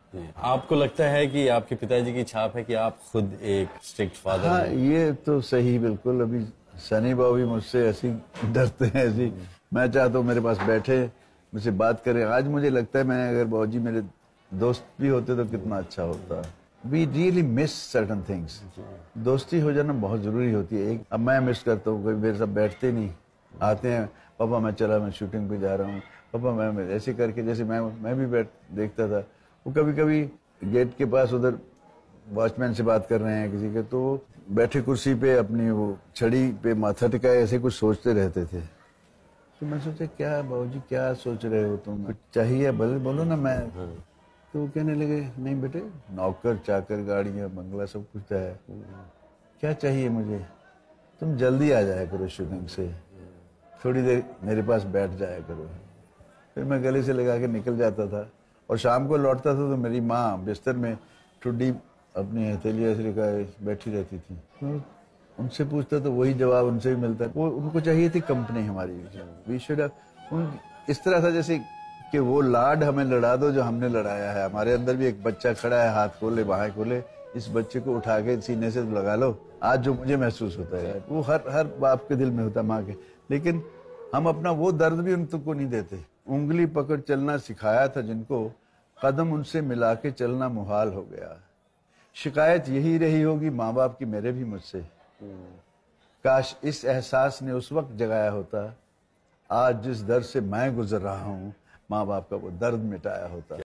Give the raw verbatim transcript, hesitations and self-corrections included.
آپ کو لگتا ہے کہ آپ کے پتا جی کی چھاپ ہے کہ آپ خود ایک اسٹرکٹ فادر ہیں؟ ہاں یہ تو صحیح بالکل. ابھی سنی بابو بھی مجھ سے ایسی ڈرتے ہیں ایسی. میں چاہتا ہوں میرے پاس بیٹھے مجھ سے بات کریں. آج مجھے لگتا ہے میں اگر بابو جی میرے دوست بھی ہوتے تو کتنا اچھا ہوتا. We really miss certain things. دوستی ہو جانا بہت ضروری ہوتی ہے. ایک اب میں مس کرتا ہوں, کوئی میرے ساتھ بیٹھتے نہیں, آتے ہیں پاپا میں چلا میں شوٹنگ پہ جا رہا ہوں, پاپا میں ایسے کر کے جیسے میں میں بھی بیٹھ دیکھتا تھا. وہ کبھی کبھی گیٹ کے پاس ادھر واچ مین سے بات کر رہے ہیں کسی کے, تو بیٹھے کرسی پہ اپنی وہ چھڑی پہ ماتھا ٹکائے ایسے کچھ سوچتے رہتے تھے. تو میں سوچا کیا بابو جی کیا سوچ رہے ہو تم, کچھ چاہیے بولے بولو نا. میں تو وہ کہنے لگے نہیں بیٹے نوکر چاکر گاڑیاں بنگلہ سب کچھ ہے, کیا چاہیے مجھے, تم جلدی آ جایا کرو شوٹنگ سے, تھوڑی دیر میرے پاس بیٹھ جایا کرو. پھر میں گلے سے لگا کے نکل جاتا تھا اور شام کو لوٹتا تھا تو میری ماں بستر میں ٹھڈی اپنی ہتھیلی ایسے لگائے بیٹھی رہتی تھی. ان سے پوچھتا تو وہی جواب ان سے بھی ملتا. وہ ان کو چاہیے تھی کمپنی ہماری. وی شوڈ ہیو, اس طرح تھا جیسے کہ وہ لاڈ ہمیں لڑا دو جو ہم نے لڑایا ہے. ہمارے اندر بھی ایک بچہ کھڑا ہے, ہاتھ کھولے باہیں کھولے, اس بچے کو اٹھا کے سینے سے لگا لو. آج جو مجھے محسوس ہوتا ہے وہ ہر ہر باپ کے دل میں ہوتا ہے, ماں کے. لیکن ہم اپنا وہ درد بھی ان کو نہیں دیتے. انگلی پکڑ چلنا سکھایا تھا جن کو, قدم ان سے ملا کے چلنا محال ہو گیا. شکایت یہی رہی ہوگی ماں باپ کی میرے بھی مجھ سے. کاش اس احساس نے اس وقت جگایا ہوتا, آج جس درد سے میں گزر رہا ہوں ماں باپ کا وہ درد مٹایا ہوتا.